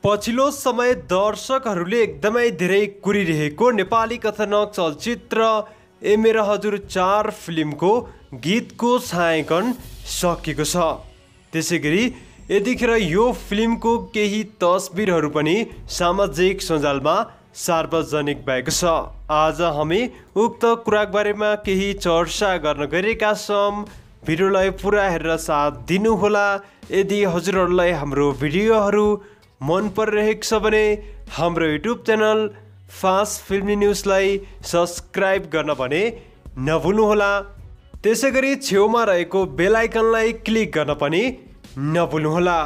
पछिल्लो समय दर्शकहरूले एकदमै धेरै कुरिरहेको नेपाली कथानक चलचित्र ए मेरा हजुर 4 फिल्मको गीतको छायाङ्कन सकिएको छ। त्यसैगरी यतिखेर यो फिल्मको केही तस्बिरहरू पनि सामाजिक सञ्जालमा सार्वजनिक भएको छ। आज हामी उक्त कुराको बारेमा केही चर्चा गर्न गएका छौँ। भिडियोलाई पुरा हेरेर साथ दिनुहोला। यदि हजुरहरूलाई हाम्रो भिडियोहरू मन परिरहेको छ भने हाम्रो युट्युब च्यानल फास्ट फिल्मी न्युजलाई सब्सक्राइब गर्न भने नभुल्नुहोला। त्यसैगरी छेउमा रहेको बेल आइकनलाई क्लिक गर्न पनि नभुल्नुहोला।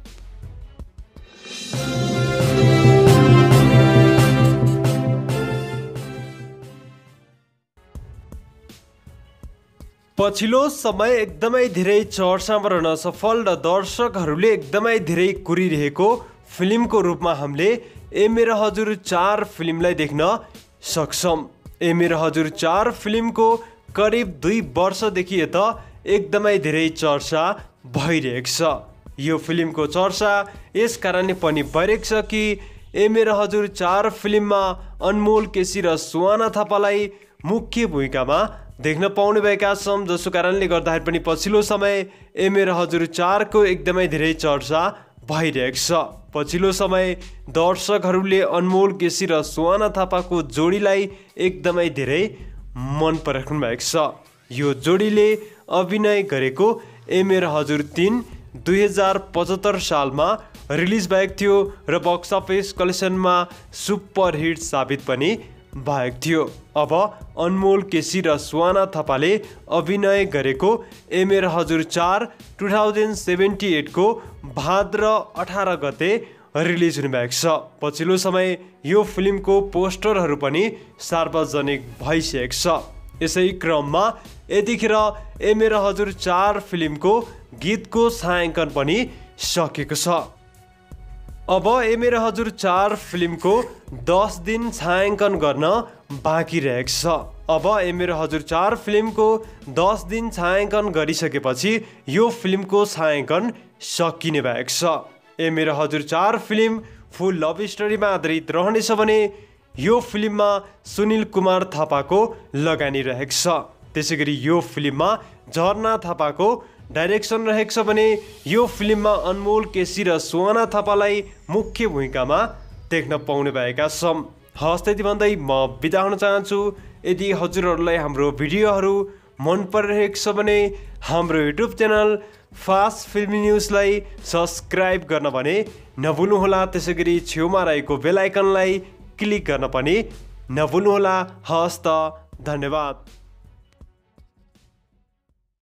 पछिल्लो समय एकदमै धेरै चर्चामा रहन सफल र दर्शकहरूले एकदमै धेरै कुरिरहेको फिल्मको रूपमा हामीले ए मेरा हजुर 4 फिल्मलाई देख्न सक्छौँ। ए मेरा हजुर 4 फिल्मको करिब 2 वर्षदेखि यता एकदमै धेरै चर्चा भइरहेको छ। यो फिल्मको चर्चा यस कारणले पनि भइरहेको छ कि ए मेरा हजुर 4 फिल्ममा अनमोल केसी र सुहाना थापालाई मुख्य भूमिकामा देख्न पाउने भएका छौँ। जसको कारणले गर्दाखेरि पनि पछिल्लो समय ए मेरा हजुर 4 को एकदमै धेरै चर्चा भइरहेको छ। पछिल्लो समय दर्शकहरूले अनमोल केसी र सुहाना थापाको जोडीलाई एकदमै धेरै मन पराउनु भएको छ। यो जोडीले अभिनय गरेको ए मेरा हजुर 3 2075 सालमा रिलिज भएको थियो र बक्स अफिस कलेक्सनमा सुपर हिट साबित पनि भएको थियो। अब अनमोल केसी र सुहाना थापाले अभिनय गरेको ए मेरा हजुर 4 2078 को भाद्र 18 गते रिलिज हुनुभएको छ। पछिल्लो समय यो फिल्मको पोस्टरहरू पनि सार्वजनिक भइसकेको छ। यसै क्रममा यतिखेर ए मेरा हजुर 4 फिल्मको गीतको छायाङ्कन पनि सकिएको छ। अब ए मेरा हजुर 4 फिल्मको 10 दिन छायाङ्कन गर्न बाँकी रहेको छ। अब ए मेरा हजुर 4 फिल्मको 10 दिन छायाङ्कन गरिसकेपछि यो फिल्मको छायाङ्कन सकिने भएको छ। ए मेरा हजुर 4 फिल्म फुल लभ स्टोरीमा आधारित रहनेछ भने यो फिल्ममा सुनिल कुमार थापाको लगानी रहेको छ। त्यसैगरी यो फिल्ममा झरना थापाको डाइरेक्सन रहेको छ भने यो फिल्ममा अनमोल केसी र सुहाना थापालाई मुख्य भूमिकामा देख्न पाउने भएका छौँ। हस् त्यति भन्दै म बिदा हुन चाहन्छु। यदि हजुरहरूलाई हाम्रो भिडियोहरू मन परिरहेको छ भने हाम्रो युट्युब च्यानल फास्ट फिल्मी न्युजलाई सब्सक्राइब गर्न भने नभुल्नुहोला। त्यसैगरी छेउमा रहेको बेल आइकनलाई क्लिक गर्न पनि नभुल्नुहोला। हस् त, धन्यवाद।